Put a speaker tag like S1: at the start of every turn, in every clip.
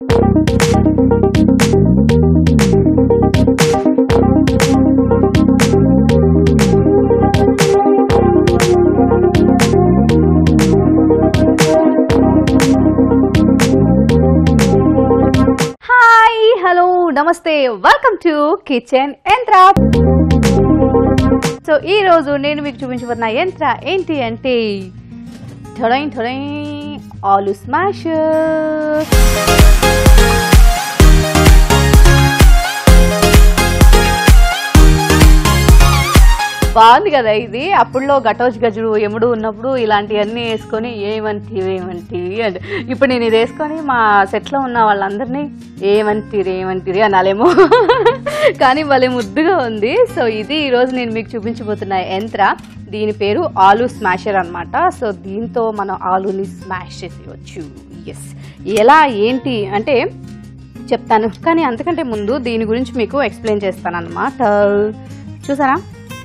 S1: Hello నమస్తే, welcome to kitchen Yantra. So ఈ రోజు నేను మీకు చూపించబోతున్న యంత్ర ఏంటి అంటే ఆలు స్మాష్. బాగుంది కదా ఇది. అప్పుడులో గటోజ్ గజుడు ఎముడు ఉన్నప్పుడు ఇలాంటివన్నీ వేసుకొని ఏమంటివి అంటే ఇప్పుడు నేను ఇది వేసుకొని మా సెట్లో ఉన్న వాళ్ళందరినీ ఏమంటిరి అనాలేమో కానీ భలే ముద్దుగా ఉంది. సో ఇది ఈరోజు నేను మీకు చూపించబోతున్న యంత్ర. దీని పేరు ఆలు స్మాషర్ అనమాట. సో దీంతో మనం ఆలుని స్మాష్ చేసేయచ్చు. ఎస్, ఎలా ఏంటి అంటే చెప్తాను, కానీ అంతకంటే ముందు దీని గురించి మీకు ఎక్స్ప్లెయిన్ చేస్తాను అనమాట. చూసారా,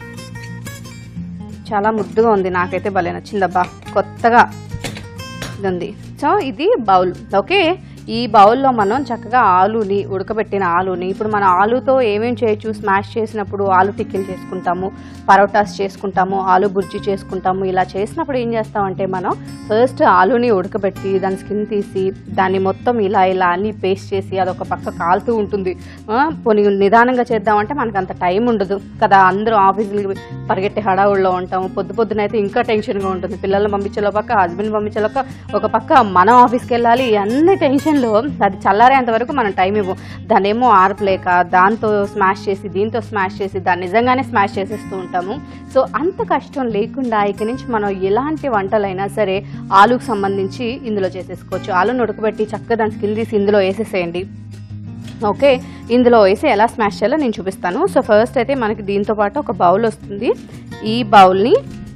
S1: చాలా ముద్దుగా ఉంది, నాకైతే భలే నచ్చిందబ్బా, కొత్తగా ఉంది. సో ఇది బౌల్. ఓకే, ఈ బౌల్లో మనం చక్కగా ఆలుని, ఉడకబెట్టిన ఆలుని, ఇప్పుడు మన ఆలుతో ఏమేమి చేయొచ్చు, స్మాష్ చేసినప్పుడు ఆలు టిక్కిలు చేసుకుంటాము, పరోటాస్ చేసుకుంటాము, ఆలు బుర్జీ చేసుకుంటాము. ఇలా చేసినప్పుడు ఏం చేస్తామంటే మనం ఫస్ట్ ఆలుని ఉడకబెట్టి దాని స్కిన్ తీసి దాన్ని మొత్తం ఇలా అన్ని పేస్ట్ చేసి అదొక పక్క కాలుతూ ఉంటుంది. పోనీ నిదానంగా చేద్దామంటే మనకు అంత టైం ఉండదు కదా, అందరూ ఆఫీసులకి పరిగెట్టే హడావుల్లో ఉంటాము. పొద్దునైతే ఇంకా టెన్షన్గా ఉంటుంది, పిల్లల్ని పంపించేలో పక్క, హస్బెండ్ పంపించేలో ఒక పక్క మనం ఆఫీస్కి వెళ్ళాలి. అన్ని టెన్షన్లో అది చల్లారేంత వరకు మనం టైం ఇవ్వం. దాన్నేమో ఆర్పలేక దాంతో స్మాష్ చేసి దీంతో స్మాష్ చేసి దాన్ని నిజంగానే స్మాష్ చేసేస్తూ ఉంటాము. సో అంత కష్టం లేకుండా ఇక నుంచి మనం ఎలాంటి వంటలైనా సరే ఆలుకు సంబంధించి ఇందులో చేసేసుకోవచ్చు. ఆలును ఉడకబెట్టి చక్కగా దాని స్కిన్ తీసి ఇందులో వేసేసేయండి. ఓకే, ఇందులో వేసి ఎలా స్మాష్ చేయాలో నేను చూపిస్తాను. సో ఫస్ట్ అయితే మనకి దీంతో పాటు ఒక బౌల్ వస్తుంది. ఈ బౌల్ని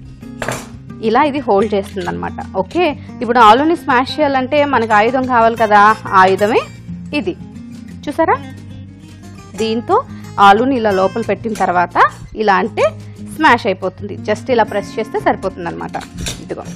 S1: ఇలా ఇది హోల్డ్ చేస్తుంది అనమాట. ఓకే, ఇప్పుడు ఆలుని స్మాష్ చేయాలంటే మనకు ఆయుధం కావాలి కదా, ఆయుధమే ఇది. చూసారా, దీంతో ఆలుని ఇలా లోపల పెట్టిన తర్వాత ఇలా అంటే స్మాష్ అయిపోతుంది. జస్ట్ ఇలా ప్రెస్ చేస్తే సరిపోతుంది అనమాట. ఇదిగో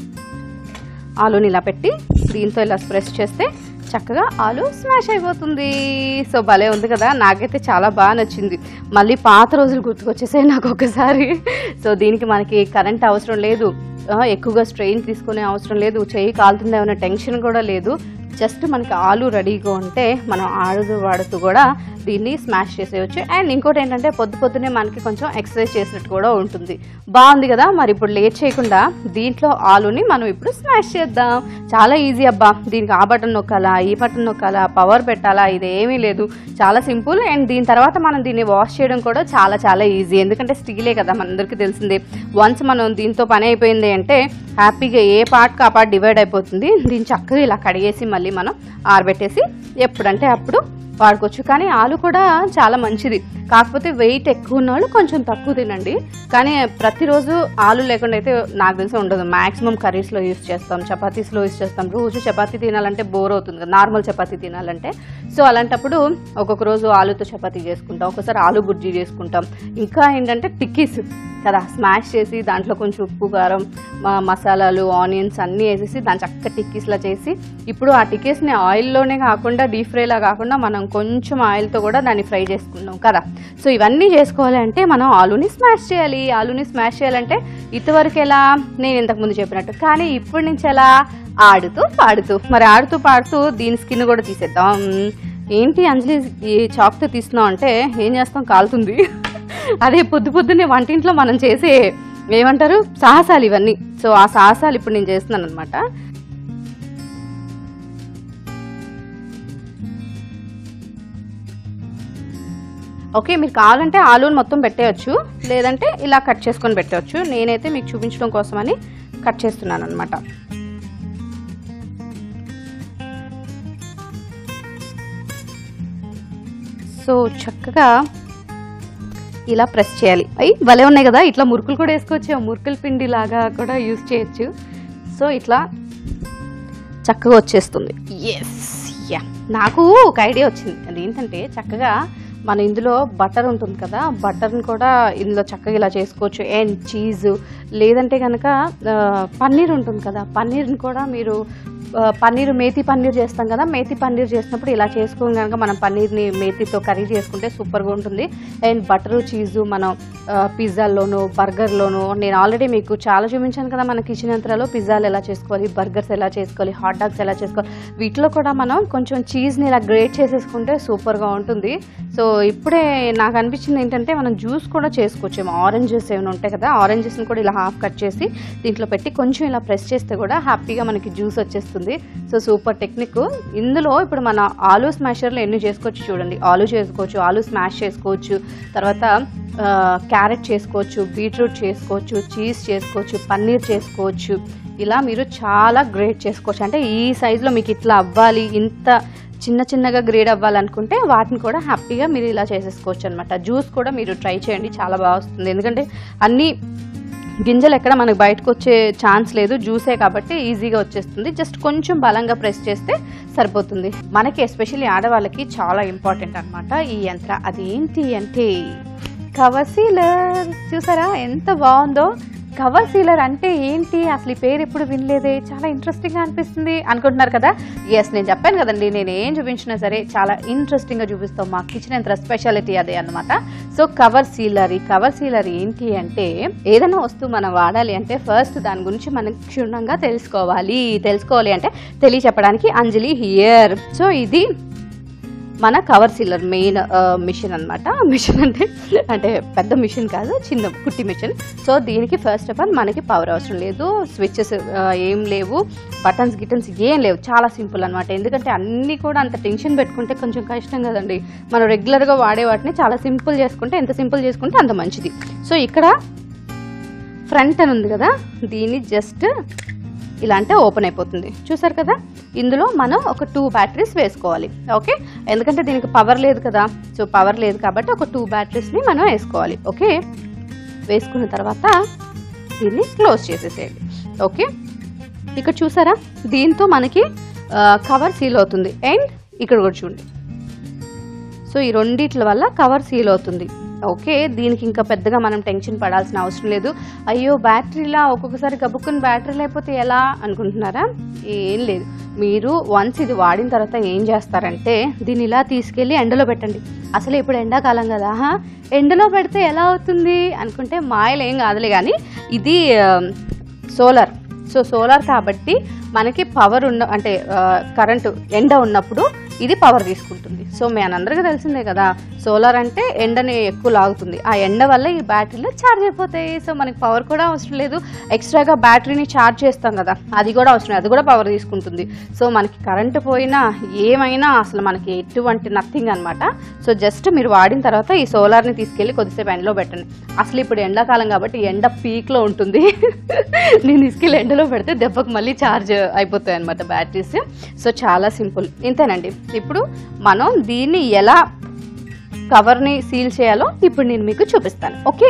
S1: ఆలుని ఇలా పెట్టి దీంతో ఇలా ప్రెస్ చేస్తే చక్కగా ఆలు స్మాష్ అయిపోతుంది. సో భలే ఉంది కదా, నాకైతే చాలా బాగా నచ్చింది. మళ్ళీ పాత రోజులు గుర్తుకొచ్చేసాయి నాకు ఒకసారి. సో దీనికి మనకి కరెంట్ అవసరం లేదు, ఎక్కువగా స్ట్రెయిన్ తీసుకునే అవసరం లేదు, చెయ్యి కాలుతుందా ఏమైనా టెన్షన్ కూడా లేదు. జస్ట్ మనకి ఆలు రెడీగా ఉంటే మనం వాడుతూ కూడా దీన్ని స్మాష్ చేసేయచ్చు. అండ్ ఇంకోటి ఏంటంటే పొద్దునే మనకి కొంచెం ఎక్సర్సైజ్ చేసినట్టు కూడా ఉంటుంది. బాగుంది కదా. మరి ఇప్పుడు లేట్ చేయకుండా దీంట్లో ఆలుని మనం ఇప్పుడు స్మాష్ చేద్దాం. చాలా ఈజీ అబ్బా. దీనికి ఆ బటన్ నొక్కాలా, ఈ బటన్ నొక్కాలా, పవర్ పెట్టాలా, ఇదేమీ లేదు, చాలా సింపుల్. అండ్ దీని తర్వాత మనం దీన్ని వాష్ చేయడం కూడా చాలా ఈజీ, ఎందుకంటే స్టీలే కదా, మనందరికీ తెలిసిందే. వన్స్ మనం దీంతో పని అయిపోయింది అంటే హ్యాపీగా ఏ పార్ట్కి ఆ పార్ట్ డివైడ్ అయిపోతుంది. దీన్ని చక్కగా ఇలా కడిగేసి మళ్ళీ మనం ఆరబెట్టేసి ఎప్పుడంటే అప్పుడు వాడుకోవచ్చు. కానీ ఆలు కూడా చాలా మంచిది, కాకపోతే వెయిట్ ఎక్కువ ఉన్న వాళ్ళు కొంచెం తక్కువ తినండి. కానీ ప్రతిరోజు ఆలు లేకుండా అయితే నాకు తెలిసి ఉండదు. మ్యాక్సిమం కర్రీస్లో యూజ్ చేస్తాం, చపాతీస్లో యూజ్ చేస్తాం. రోజు చపాతీ తినాలంటే బోర్ అవుతుంది కదా, నార్మల్ చపాతీ తినాలంటే. సో అలాంటప్పుడు ఒక్కొక్క రోజు ఆలుతో చపాతీ చేసుకుంటాం, ఒకసారి ఆలు బుర్జీ చేసుకుంటాం. ఇంకా ఏంటంటే టిక్కీస్ కదా, స్మాష్ చేసి దాంట్లో కొంచెం ఉప్పు, కారం, మసాలాలు, ఆనియన్స్ అన్నీ వేసేసి దాని చక్క టిక్కీస్లా చేసి, ఇప్పుడు ఆ టిక్కీస్ని ఆయిల్లోనే కాకుండా డీప్ ఫ్రైలా కాకుండా మనం కొంచెం ఆయిల్తో కూడా దాన్ని ఫ్రై చేసుకుంటాం కదా. సో ఇవన్నీ చేసుకోవాలి అంటే మనం ఆలుని స్మాష్ చేయాలి. ఆలుని స్మాష్ చేయాలంటే ఇంతవరకు ఎలా, నేను ఇంతకుముందు చెప్పినట్టు, కానీ ఇప్పటి నుంచి ఎలా, ఆడుతూ పాడుతూ. మరి ఆడుతూ పాడుతూ దీని స్కిన్ కూడా తీసేద్దాం. ఏంటి అంజలి ఈ చాక్తో తీస్తున్నాం అంటే ఏం చేస్తాం, కాలుతుంది. అదే పొద్దున్నే వంటింట్లో మనం చేసే ఏమంటారు సాహసాలు ఇవన్నీ. సో ఆ సాహసాలు ఇప్పుడు నేను చేస్తున్నాను అనమాట. ఓకే, మీరు కావాలంటే ఆలుని మొత్తం పెట్టేయచ్చు, లేదంటే ఇలా కట్ చేసుకొని పెట్టవచ్చు. నేనైతే మీకు చూపించడం కోసమని కట్ చేస్తున్నాను అనమాట. సో చక్కగా ఇలా ప్రెస్ చేయాలి. అవి భలే ఉన్నాయి కదా, ఇట్లా మురుకులు కూడా వేసుకోవచ్చు, మురుకుల పిండి లాగా కూడా యూజ్ చేయొచ్చు. సో ఇట్లా చక్కగా వచ్చేస్తుంది. ఎస్, యా, నాకు ఒక ఐడియా వచ్చింది. అదేంటంటే చక్కగా మన ఇందులో బటర్ ఉంటుంది కదా, బటర్ని కూడా ఇందులో చక్కగా ఇలా చేసుకోవచ్చు. అండ్ చీజ్, లేదంటే కనుక పన్నీర్ ఉంటుంది కదా, పన్నీర్ని కూడా మీరు పన్నీర్ మేతి పన్నీర్ చేస్తాం కదా, మేతి పన్నీర్ చేసినప్పుడు ఇలా చేసుకుని కనుక మనం పన్నీర్ని మేతితో కర్రీ చేసుకుంటే సూపర్గా ఉంటుంది. అండ్ బటరు చీజు మనం పిజ్జాల్లోనూ బర్గర్లోనూ నేను ఆల్రెడీ మీకు చాలా చూపించాను కదా మన కిచెన్ యంత్రాలో పిజ్జాలు ఎలా చేసుకోవాలి, బర్గర్స్ ఎలా చేసుకోవాలి, హాట్ డాగ్స్ ఎలా చేసుకోవాలి. వీటిలో కూడా మనం కొంచెం చీజ్ని ఇలా గ్రేట్ చేసేసుకుంటే సూపర్గా ఉంటుంది. సో ఇప్పుడే నాకు అనిపించింది ఏంటంటే మనం జ్యూస్ కూడా చేసుకోవచ్చేమో. ఆరెంజెస్ ఏమైనా ఉంటాయి కదా, ఆరెంజెస్ని కూడా ఇలా హాఫ్ కట్ చేసి దీంట్లో పెట్టి కొంచెం ఇలా ప్రెస్ చేస్తే కూడా హ్యాపీగా మనకి జ్యూస్ వచ్చేస్తుంది. So super technique. ఇందులో ఇప్పుడు మన ఆలూ స్మాషర్లో ఎన్ని చేసుకోవచ్చు చూడండి. ఆలూ చేసుకోవచ్చు, ఆలూ స్మాష్ చేసుకోవచ్చు, తర్వాత క్యారెట్ చేసుకోవచ్చు, బీట్రూట్ చేసుకోవచ్చు, చీజ్ చేసుకోవచ్చు, పన్నీర్ చేసుకోవచ్చు. ఇలా మీరు చాలా గ్రేట్ చేసుకోవచ్చు. అంటే ఈ సైజులో మీకు ఇట్లా అవ్వాలి, ఇంత చిన్న చిన్నగా గ్రేడ్ అవ్వాలనుకుంటే వాటిని కూడా హ్యాపీగా మీరు ఇలా చేసేసుకోవచ్చు అనమాట. జ్యూస్ కూడా మీరు ట్రై చేయండి, చాలా బాగా వస్తుంది. ఎందుకంటే అన్నీ గింజలు ఎక్కడ మనకు బయటకు వచ్చే ఛాన్స్ లేదు, జ్యూసే కాబట్టి ఈజీగా వచ్చేస్తుంది. జస్ట్ కొంచెం బలంగా ప్రెస్ చేస్తే సరిపోతుంది. మనకి ఎస్పెషల్లీ ఆడవాళ్ళకి చాలా ఇంపార్టెంట్ అనమాట ఈ యంత్ర. అదేంటి అంటే కవర్ సీలర్. చూసారా ఎంత బాగుందో. కవర్ సీలర్ అంటే ఏంటి, అసలు ఈ పేరు ఎప్పుడు వినలేదే, చాలా ఇంట్రెస్టింగ్గా అనిపిస్తుంది అనుకుంటున్నారు కదా. ఎస్, నేను చెప్పాను కదండి, నేను ఏం చూపించినా సరే చాలా ఇంట్రెస్టింగ్గా చూపిస్తాం. మా కిచెన్ యంత్ర స్పెషాలిటీ అదే అనమాట. So cover sealer. ఈ కవర్ సీలర్ ఏంటి అంటే ఏదైనా వస్తువు మనం వాడాలి అంటే ఫస్ట్ దాని గురించి మనం క్షుణ్ణంగా తెలుసుకోవాలి అంటే తెలియచెప్పడానికి అంజలి హియర్. సో ఇది మన కవర్ సీలర్ మెయిన్ మిషన్ అనమాట. మిషన్ అంటే పెద్ద మిషన్ కాదు, చిన్న కుట్టి మిషన్. సో దీనికి ఫస్ట్ ఆఫ్ ఆల్ మనకి పవర్ అవసరం లేదు, స్విచ్చెస్ ఏం లేవు, బటన్స్ గిటన్స్ ఏం లేవు, చాలా సింపుల్ అనమాట. ఎందుకంటే అన్నీ కూడా అంత టెన్షన్ పెట్టుకుంటే కొంచెం కష్టం కదండి. మనం రెగ్యులర్గా వాడే వాటిని చాలా సింపుల్ చేసుకుంటే, ఎంత సింపుల్ చేసుకుంటే అంత మంచిది. సో ఇక్కడ ఫ్రంట్ అని ఉంది కదా, దీన్ని జస్ట్ ఇలా అంటే ఓపెన్ అయిపోతుంది. చూసారు కదా, ఇందులో మనం ఒక 2 బ్యాటరీస్ వేసుకోవాలి. ఓకే, ఎందుకంటే దీనికి పవర్ లేదు కదా. సో పవర్ లేదు కాబట్టి ఒక 2 బ్యాటరీస్ని మనం వేసుకోవాలి. ఓకే, వేసుకున్న తర్వాత దీన్ని క్లోజ్ చేసేసేయండి. ఓకే, ఇక్కడ చూసారా, దీంతో మనకి కవర్ సీల్ అవుతుంది. అండ్ ఇక్కడ కూడా చూడండి, సో ఈ రెండిట్ల వల్ల కవర్ సీల్ అవుతుంది. ఓకే, దీనికి ఇంకా పెద్దగా మనం టెన్షన్ పడాల్సిన అవసరం లేదు. అయ్యో బ్యాటరీలా ఒక్కొక్కసారి గబుక్కుని బ్యాటరీ లేకపోతే ఎలా అనుకుంటున్నారా, ఏం లేదు. మీరు వన్స్ ఇది వాడిన తర్వాత ఏం చేస్తారంటే దీన్ని ఇలా తీసుకెళ్ళి ఎండలో పెట్టండి. అసలు ఇప్పుడు ఎండాకాలం కదా, ఎండలో పెడితే ఎలా అవుతుంది అనుకుంటే మాయలు ఏం కాదులే, కానీ ఇది సోలార్. సో సోలార్ కాబట్టి మనకి పవర్ అంటే కరెంటు ఎండ ఉన్నప్పుడు ఇది పవర్ తీసుకుంటుంది. సో మనందరికీ తెలిసిందే కదా, సోలార్ అంటే ఎండని ఎక్కువ లాగుతుంది. ఆ ఎండ వల్ల ఈ బ్యాటరీలు ఛార్జ్ అయిపోతాయి. సో మనకి పవర్ కూడా అవసరం లేదు. ఎక్స్ట్రాగా బ్యాటరీని ఛార్జ్ చేస్తాం కదా, అది కూడా అవసరం లేదు, అది కూడా పవర్ తీసుకుంటుంది. సో మనకి కరెంటు పోయినా ఏమైనా అసలు మనకి ఎటువంటి నథింగ్ అనమాట. సో జస్ట్ మీరు వాడిన తర్వాత ఈ సోలార్ని తీసుకెళ్ళి కొద్దిసేపు ఎండలో పెట్టండి. అసలు ఇప్పుడు ఎండాకాలం కాబట్టి ఎండ పీక్లో ఉంటుంది. నేను తీసుకెళ్ళి ఎండలో పెడితే దెబ్బకు మళ్ళీ ఛార్జ్ అయిపోతాయి అనమాట బ్యాటరీస్. సో చాలా సింపుల్, ఇంతేనండి. ఇప్పుడు మనం దీన్ని ఎలా కవర్ని సీల్ చేయాలో ఇప్పుడు నేను మీకు చూపిస్తాను. ఓకే,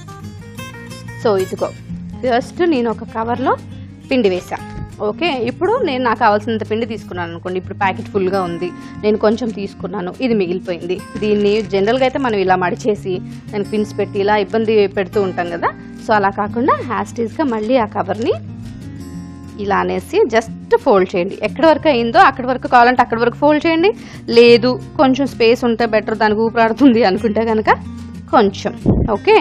S1: సో ఇదిగో ఫస్ట్ నేను ఒక కవర్లో పిండి వేసాను. ఓకే, ఇప్పుడు నేను నాకు కావాల్సినంత పిండి తీసుకున్నాను అనుకోండి. ఇప్పుడు ప్యాకెట్ ఫుల్గా ఉంది, నేను కొంచెం తీసుకున్నాను, ఇది మిగిలిపోయింది. దీన్ని జనరల్గా అయితే మనం ఇలా మడిచేసి దానికి పిన్స్ పెట్టి ఇలా ఇబ్బంది పెడుతూ ఉంటాం కదా. సో అలా కాకుండా హ్యాస్టీస్గా మళ్ళీ ఆ కవర్ని ఇలా అనేసి జస్ట్ ఫోల్డ్ చేయండి. ఎక్కడి వరకు అయిందో అక్కడి వరకు, కావాలంటే అక్కడి వరకు ఫోల్డ్ చేయండి. లేదు కొంచెం స్పేస్ ఉంటే బెటర్, దానికి ఊపిరాడుతుంది అనుకుంటే కనుక కొంచెం. ఓకే,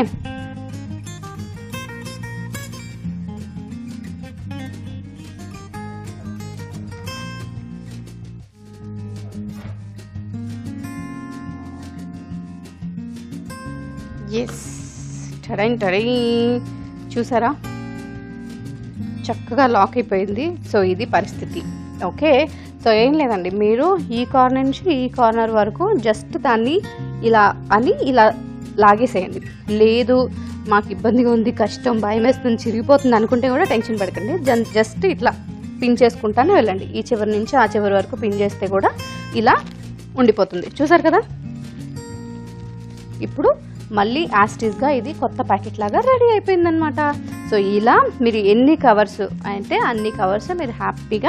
S1: ఎస్, టడై చూసారా, చక్కగా లాక్ అయిపోయింది. సో ఇది పరిస్థితి. ఓకే, సో ఏం లేదండి, మీరు ఈ కార్నర్ నుంచి ఈ కార్నర్ వరకు జస్ట్ దాన్ని ఇలా లాగేసేయండి. లేదు మాకు ఇబ్బందిగా ఉంది, కష్టం, భయం వేస్తుంది, చిరిగిపోతుంది అనుకుంటే కూడా టెన్షన్ పడకండి. జస్ట్ ఇట్లా పిన్ చేసుకుంటానే వెళ్ళండి. ఈ చివరి నుంచి ఆ చివరి వరకు పిన్ చేస్తే కూడా ఇలా ఉండిపోతుంది. చూసారు కదా, ఇప్పుడు మళ్ళీ యాస్టీస్గా ఇది కొత్త ప్యాకెట్ లాగా రెడీ అయిపోయిందనమాట. సో ఇలా మీరు ఎన్ని కవర్స్ అంటే అన్ని కవర్స్ మీరు హ్యాపీగా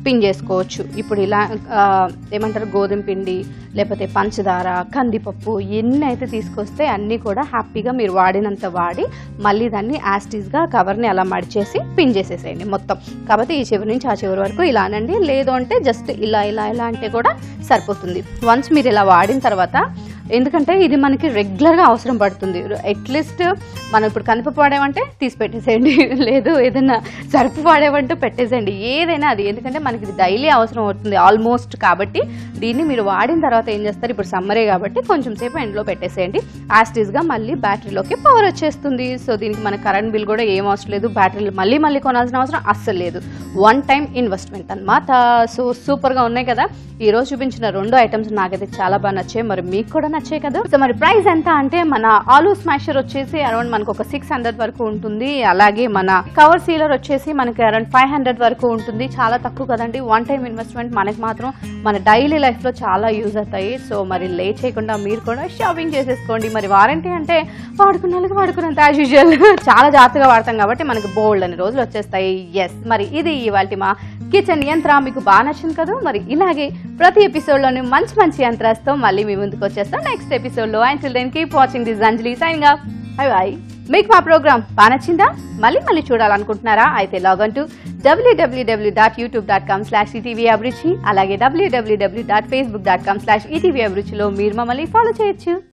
S1: పిన్ చేసుకోవచ్చు. ఇప్పుడు ఇలా ఏమంటారు గోధుమ పిండి లేకపోతే పంచదార కందిపప్పు ఎన్ని అయితే తీసుకొస్తే అన్నీ కూడా హ్యాపీగా మీరు వాడినంత వాడి మళ్ళీ దాన్ని యాస్టీస్గా కవర్ని అలా మడిచేసి పిన్ చేసేసేయండి మొత్తం. కాబట్టి ఈ చివరి నుంచి ఆ చివరి వరకు ఇలానండి. లేదు అంటే జస్ట్ ఇలా ఇలా ఇలా అంటే కూడా సరిపోతుంది. వన్స్ మీరు ఇలా వాడిన తర్వాత, ఎందుకంటే ఇది మనకి రెగ్యులర్గా అవసరం పడుతుంది. అట్లీస్ట్ మనం ఇప్పుడు కందిపప్పు వాడేమంటే తీసి పెట్టేసేయండి, లేదు ఏదైనా సరుపు వాడేమంటే పెట్టేసేయండి, ఏదైనా అది. ఎందుకంటే మనకి ఇది డైలీ అవసరం అవుతుంది ఆల్మోస్ట్. కాబట్టి దీన్ని మీరు వాడిన తర్వాత ఏం చేస్తారు, ఇప్పుడు సమ్మరే కాబట్టి కొంచెం సేపు ఎండ్లో పెట్టేసేయండి. యాస్టీస్గా మళ్ళీ బ్యాటరీలోకి పవర్ వచ్చేస్తుంది. సో దీనికి మన కరెంట్ బిల్ కూడా ఏం అవసరం లేదు, బ్యాటరీలు మళ్ళీ కొనాల్సిన అవసరం అస్సలు లేదు. వన్ టైం ఇన్వెస్ట్మెంట్ అనమాట. సో సూపర్గా ఉన్నాయి కదా. ఈరోజు చూపించిన 2 ఐటమ్స్ నాకైతే చాలా బాగా నచ్చాయి, మరి మీకు కూడా నచ్చాయి కదా. సో మరి ప్రైస్ ఎంత అంటే మన ఆలూ స్మాషర్ వచ్చేసి అరౌండ్ మనకు ఒక 600 వరకు ఉంటుంది. అలాగే మన కవర్ సీలర్ వచ్చేసి మనకి అరౌండ్ 500 వరకు ఉంటుంది. చాలా తక్కువ కదండి. వన్ టైం ఇన్వెస్ట్మెంట్ మనకి మాత్రం మన డైలీ లైఫ్లో చాలా యూజ్ అవుతాయి. సో మరి లేట్ చేయకుండా మీరు కూడా షాపింగ్ చేసేసుకోండి. మరి వారంటీ అంటే వాడుకున్నందుకు వాడుకున్నంత యాజ్ యూజువల్ చాలా జాగ్రత్తగా వాడతాం కాబట్టి మనకి బోల్డ్ అని రోజులు వచ్చేస్తాయి. ఎస్, మరి ఇది ఇవాల్టి మా కిచెన్ యంత్ర. మీకు బాగా నచ్చింది కదా. మరి ఇలాగే ప్రతి ఎపిసోడ్లోనే మంచి మంచి యంత్రాస్తో మళ్ళీ మీ ముందుకు వచ్చేస్తాం నెక్స్ట్ ఎపిసోడ్లో. Until then keep watching this Anjali signing off. Bye bye. మీకు మా ప్రోగ్రామ్ బాగా నచ్చిందా? మళ్ళీ చూడాలనుకుంటున్నారా? అయితే లాగిన్ టు www.youtube.com/ETV Abhiruchi, అలాగే www.facebook.com/ETV Abhiruchiలో మీరు మమ్మల్ని ఫాలో చేయొచ్చు.